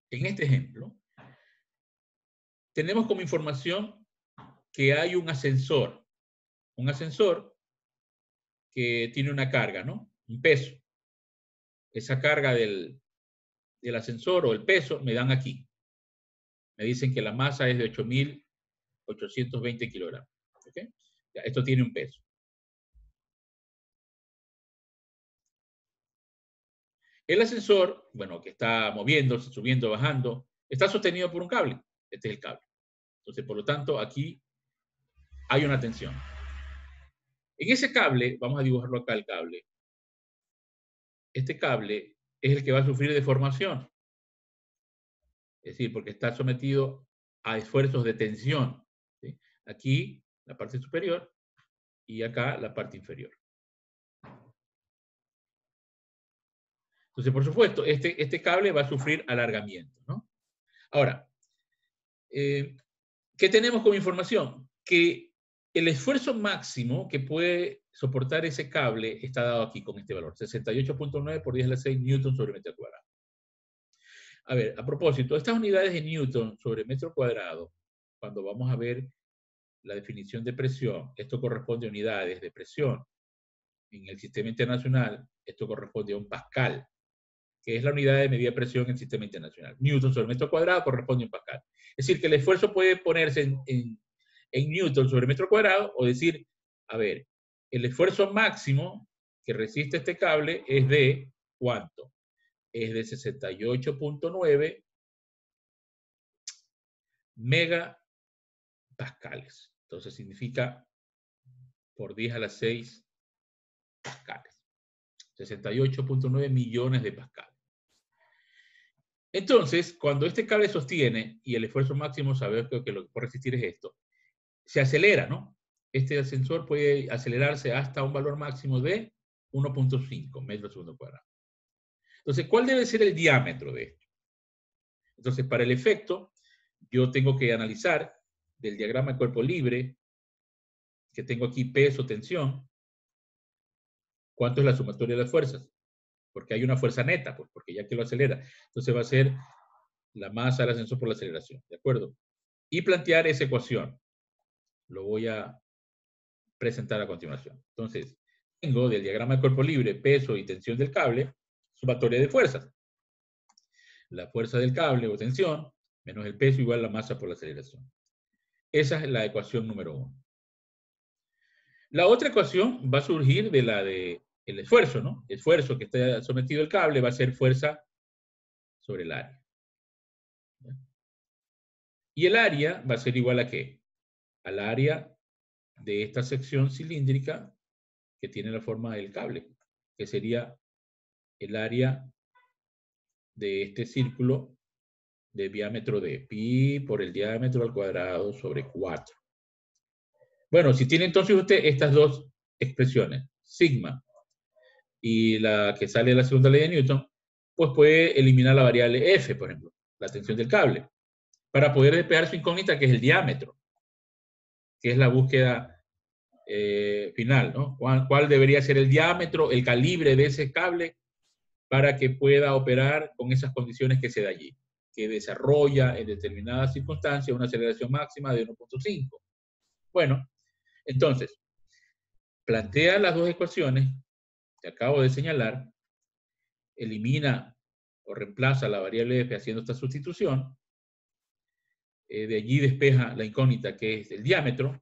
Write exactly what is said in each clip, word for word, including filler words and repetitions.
en este ejemplo, tenemos como información que hay un ascensor, un ascensor que tiene una carga, ¿no? Un peso. Esa carga del, del ascensor o el peso me dan aquí. Me dicen que la masa es de ocho mil ochocientos veinte kilogramos. ¿Okay? Ya, esto tiene un peso. El ascensor, bueno, que está moviéndose, subiendo, bajando, está sostenido por un cable. Este es el cable. Entonces, por lo tanto, aquí hay una tensión. En ese cable, vamos a dibujarlo acá el cable. Este cable es el que va a sufrir deformación. Es decir, porque está sometido a esfuerzos de tensión. ¿Sí? Aquí, la parte superior, y acá, la parte inferior. Entonces, por supuesto, este, este cable va a sufrir alargamiento, ¿no? Ahora, eh, ¿qué tenemos como información? Que el esfuerzo máximo que puede soportar ese cable está dado aquí con este valor, sesenta y ocho punto nueve por diez a la seis newton sobre metro cuadrado. A ver, a propósito, estas unidades de newton sobre metro cuadrado, cuando vamos a ver la definición de presión, esto corresponde a unidades de presión. En el sistema internacional, esto corresponde a un pascal, que es la unidad de medida de presión en el sistema internacional. Newton sobre metro cuadrado corresponde a un pascal. Es decir, que el esfuerzo puede ponerse en, en, en newton sobre metro cuadrado o decir, a ver, el esfuerzo máximo que resiste este cable es de, ¿cuánto? Es de sesenta y ocho punto nueve megapascales. Entonces significa por diez a la seis pascales. sesenta y ocho punto nueve millones de pascales. Entonces, cuando este cable sostiene, y el esfuerzo máximo sabemos que lo que puede resistir es esto, se acelera, ¿no? Este ascensor puede acelerarse hasta un valor máximo de uno punto cinco metros segundo cuadrado. Entonces, ¿cuál debe ser el diámetro de esto? Entonces, para el efecto, yo tengo que analizar del diagrama de cuerpo libre, que tengo aquí peso, tensión, cuánto es la sumatoria de las fuerzas, porque hay una fuerza neta, pues, porque ya que lo acelera. Entonces va a ser la masa del ascensor por la aceleración, ¿de acuerdo? Y plantear esa ecuación. Lo voy a presentar a continuación. Entonces, tengo del diagrama de cuerpo libre, peso y tensión del cable, sumatoria de fuerzas. La fuerza del cable o tensión menos el peso igual a la masa por la aceleración. Esa es la ecuación número uno. La otra ecuación va a surgir de la de el esfuerzo, ¿no? El esfuerzo que está sometido el cable va a ser fuerza sobre el área. Y el área va a ser igual a ¿qué? Al área de esta sección cilíndrica que tiene la forma del cable, que sería el área de este círculo de diámetro de pi por el diámetro al cuadrado sobre cuatro. Bueno, si tiene entonces usted estas dos expresiones, sigma y la que sale de la segunda ley de Newton, pues puede eliminar la variable F, por ejemplo, la tensión del cable, para poder despejar su incógnita, que es el diámetro, que es la búsqueda eh, final, ¿no? ¿Cuál, ¿Cuál debería ser el diámetro, el calibre de ese cable para que pueda operar con esas condiciones que se da allí, que desarrolla en determinadas circunstancias una aceleración máxima de uno punto cinco? Bueno, entonces, plantea las dos ecuaciones que acabo de señalar, elimina o reemplaza la variable F haciendo esta sustitución, eh, de allí despeja la incógnita que es el diámetro,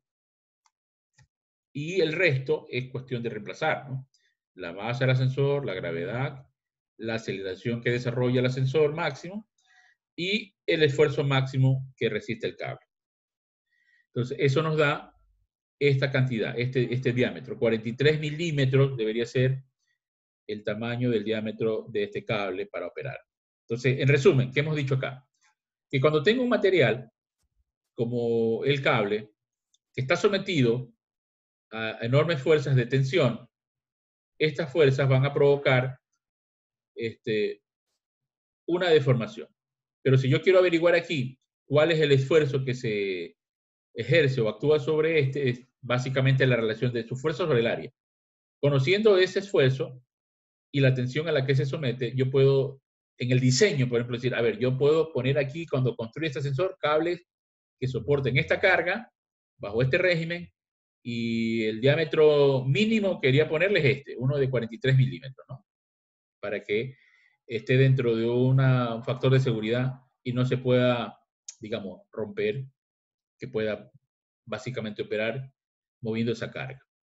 y el resto es cuestión de reemplazar, ¿no? La masa del ascensor, la gravedad, la aceleración que desarrolla el ascensor máximo y el esfuerzo máximo que resiste el cable. Entonces, eso nos da esta cantidad, este, este diámetro. cuarenta y tres milímetros debería ser el tamaño del diámetro de este cable para operar. Entonces, en resumen, ¿qué hemos dicho acá? Que cuando tengo un material como el cable, que está sometido a enormes fuerzas de tensión, estas fuerzas van a provocar este, una deformación. Pero si yo quiero averiguar aquí cuál es el esfuerzo que se ejerce o actúa sobre este, es básicamente la relación de su fuerza sobre el área. Conociendo ese esfuerzo y la tensión a la que se somete, yo puedo en el diseño, por ejemplo, decir, a ver, yo puedo poner aquí, cuando construye este sensor, cables que soporten esta carga, bajo este régimen, y el diámetro mínimo quería ponerles este, uno de cuarenta y tres milímetros, ¿no? Para que esté dentro de una, un factor de seguridad y no se pueda, digamos, romper, que pueda básicamente operar moviendo esa carga.